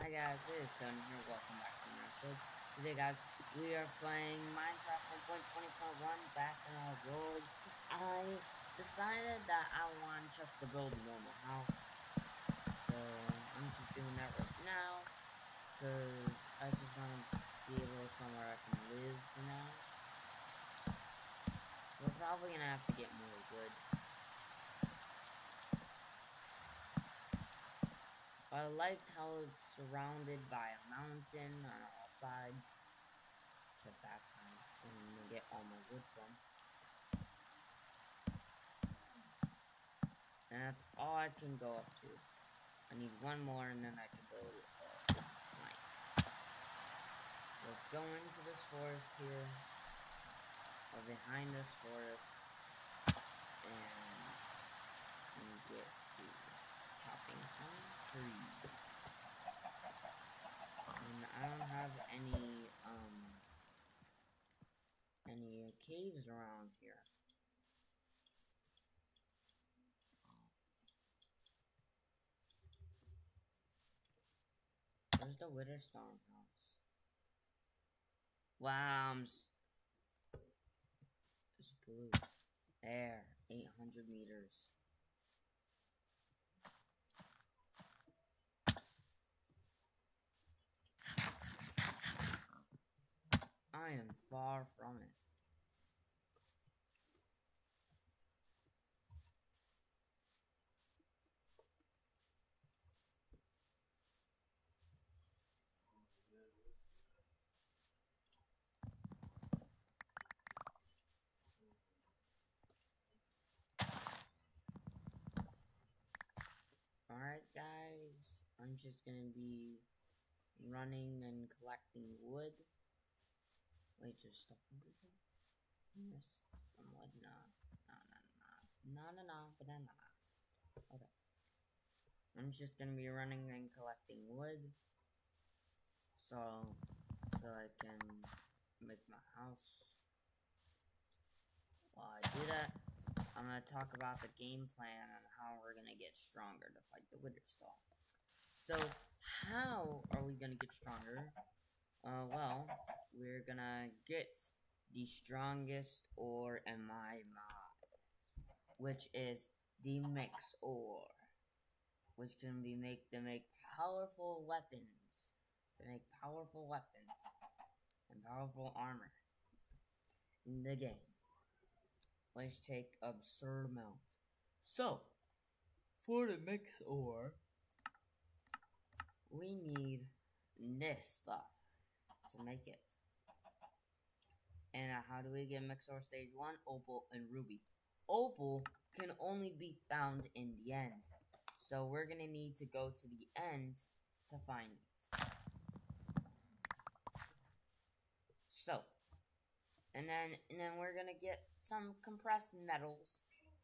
Hi guys, it is Tony here, welcome back to another episode. Today guys, we are playing Minecraft 1.20.1 back in our world. I decided that I want just to build a normal house. So, I'm just doing that right now. Because I just want to be able somewhere I can live for now. We're probably going to have to get more wood. I liked how it's surrounded by a mountain on all sides. Except that's how I'm gonna get all my wood from. And that's all I can go up to. I need one more and then I can build a plank. Let's go into this forest here. Or behind this forest. And get to chopping some trees. And I don't have any caves around here. Where's the Witherstone house? Wow, it's blue. There, 800 meters. I am far from it. Alright guys, I'm just gonna be running and collecting wood. Wait, there's stuff over here? Yes, some wood, no, banana. Okay. I'm just gonna be running and collecting wood. So I can make my house. While I do that, I'm gonna talk about the game plan and how we're gonna get stronger to fight the Witherstone. So, how are we gonna get stronger? Well, we're gonna get the strongest ore in my mod, which is the mix ore, which can be to make powerful weapons, and powerful armor in the game, which take absurd amount. So, for the mix ore, we need this stuff to make it. And how do we get mix ore stage 1? Opal and ruby. Opal can only be found in the end. So we're gonna need to go to the end to find it. So, and then we're gonna get some compressed metals.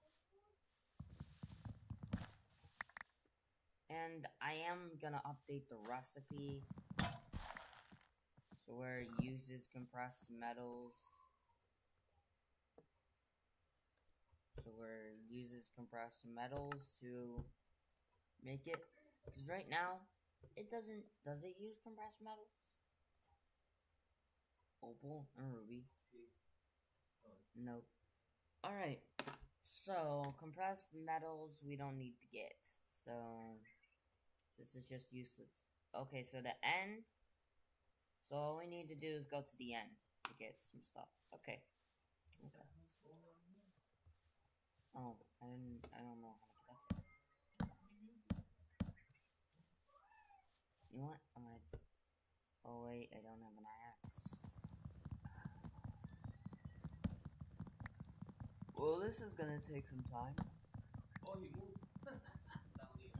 And I am gonna update the recipe so where it uses compressed metals. So where it uses compressed metals to make it. Because right now, it doesn't. Does it use compressed metals? Opal and ruby. Nope. Alright. So, compressed metals we don't need to get. So, this is just useless. Okay, so the end. So all we need to do is go to the end to get some stuff. Okay. Okay. Oh, I don't know how to get up there. You know what? I might. Oh wait, I don't have an axe. Well, this is gonna take some time. Oh, he moved. Down here.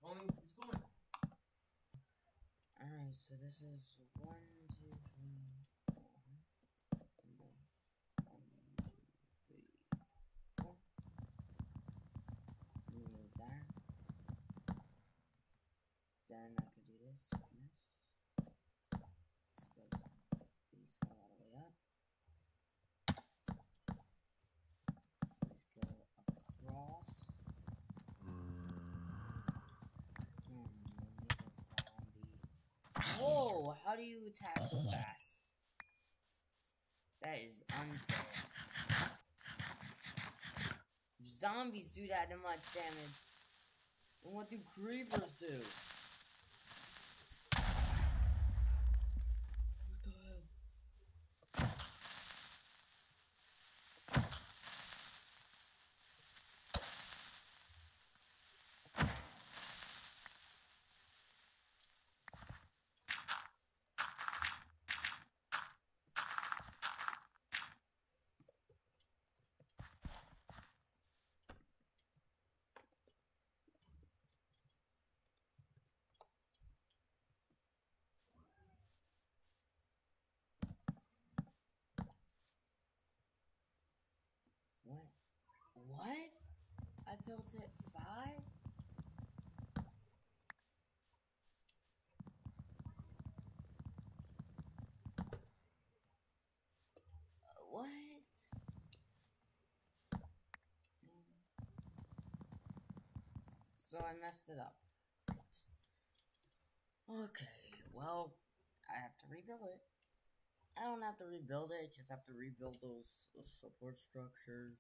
Only it's going. Alright, so this is 1, 2, 3, 4. And then 1, 2, 3, 4. Remove that. Then I could do this and this. This goes, these go all the way up. These go across. Whoa, how do you attack so fast? That is unfair. Zombies do that much damage. And what do creepers do? What the hell? What? What? I built it 5? What? So I messed it up. Okay, well, I have to rebuild it. I don't have to rebuild it, just have to rebuild those support structures.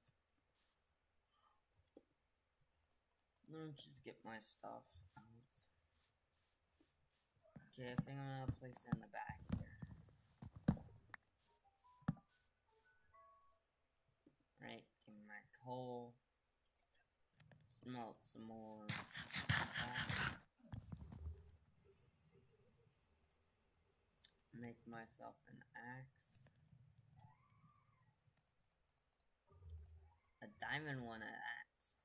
Let me just get my stuff out. Okay, I think I'm gonna place it in the back here. Right, give me my coal. Smelt some more. Make myself an axe. A diamond one at axe.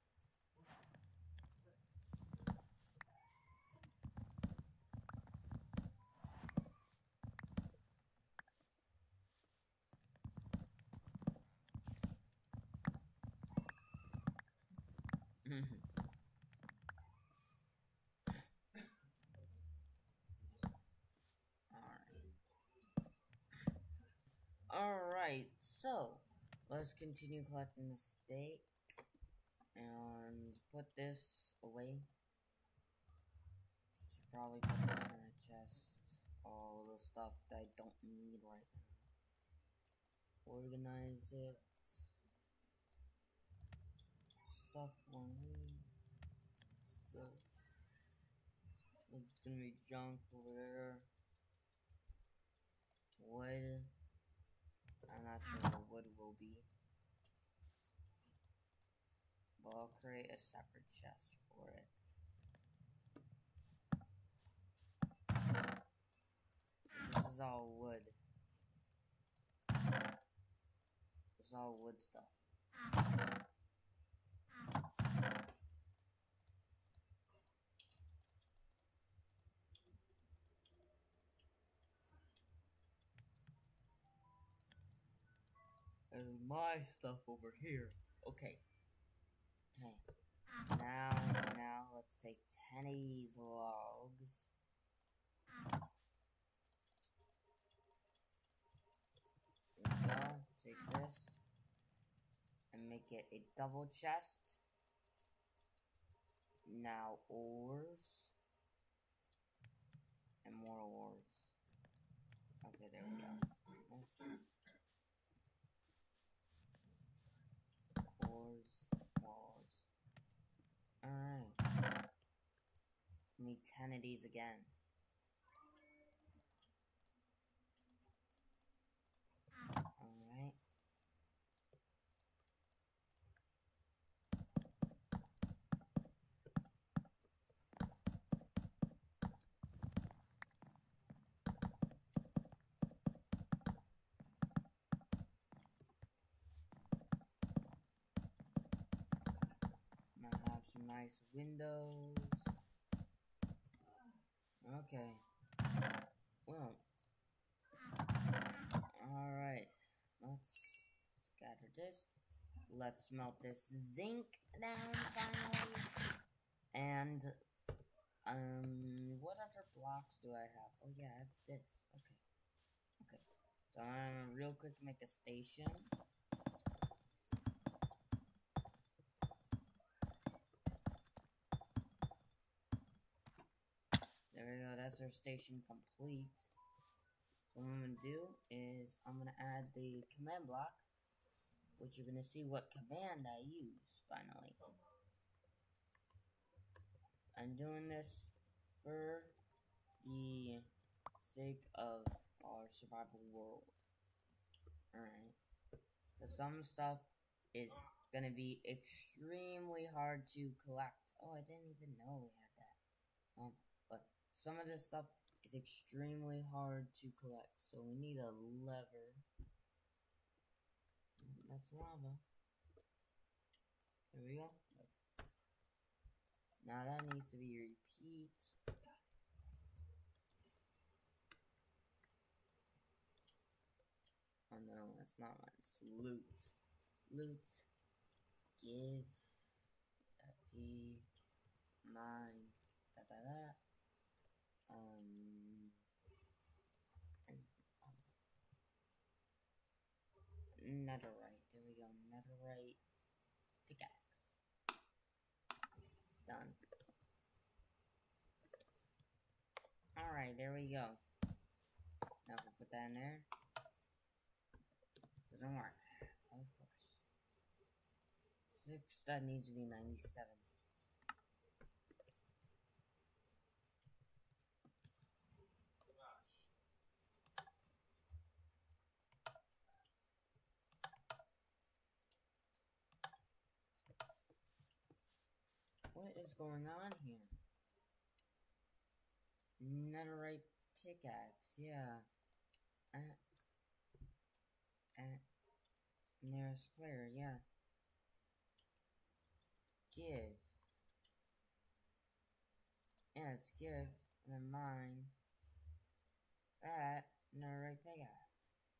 Alright, so let's continue collecting the steak and put this away. Should probably put this in a chest. All the stuff that I don't need right now. Organize it. Stuff one way. Stuff. It's gonna be junk over there. Wood. I'm not sure what wood will be. But I'll create a separate chest for it. This is all wood. This is all wood stuff. And my stuff over here. Okay. Okay. Now let's take 10 of these logs. There we go. Take this and make it a double chest. Now ores and more ores. Okay, there we go. This. Ores, more ores. Alright. Need 10 of these again. Alright. Now have some nice windows. Okay. Well. Alright. Let's gather this. Let's melt this zinc down finally. And what other blocks do I have? Oh yeah, I have this. Okay. So I'm gonna real quick make a station. There we go, that's our station complete. So what I'm gonna do is I'm gonna add the command block, which you're gonna see what command I use finally. I'm doing this for the sake of our survival world. Alright. Because some stuff is gonna be extremely hard to collect. Oh, I didn't even know we had that. But some of this stuff is extremely hard to collect. So we need a lever. That's lava. There we go. Now that needs to be repeat. Oh no, that's not mine. It's loot. Loot. Give. P. Mine. Da da da. Netherite. There we go. Netherite pickaxe. Done. Alright, there we go. Now if we put that in there. Doesn't work. Of course. 6, that needs to be 97. What is going on here? Netherite pickaxe, yeah. Nearest player, yeah. Give. Yeah, it's give. And then mine. That. Netherite pickaxe.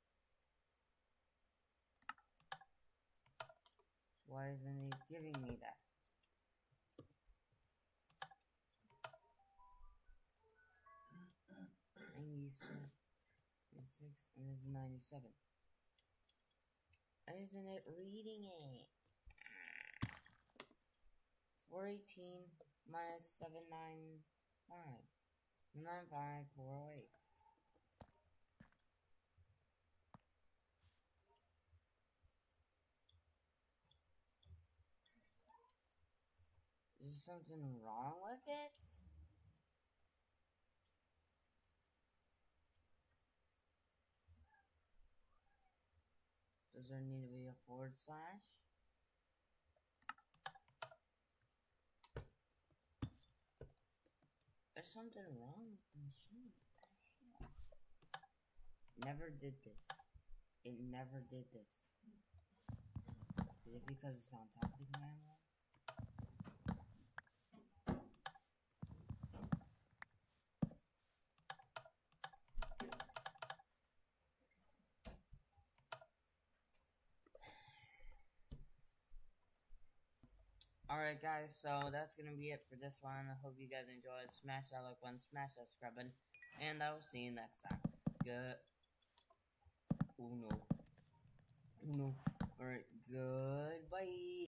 So why isn't he giving me that? And this is 97. Isn't it reading it? 418 minus 795. 95408. Is there something wrong with it? Does there need to be a forward slash? There's something wrong with the machine. What the hell? Never did this. It never did this. Is it because it's on top of the command line? Alright guys, so that's gonna be it for this one. I hope you guys enjoyed. Smash that like button, smash that subscribe button, and I will see you next time. Good. Oh no. Oh no. Alright, goodbye.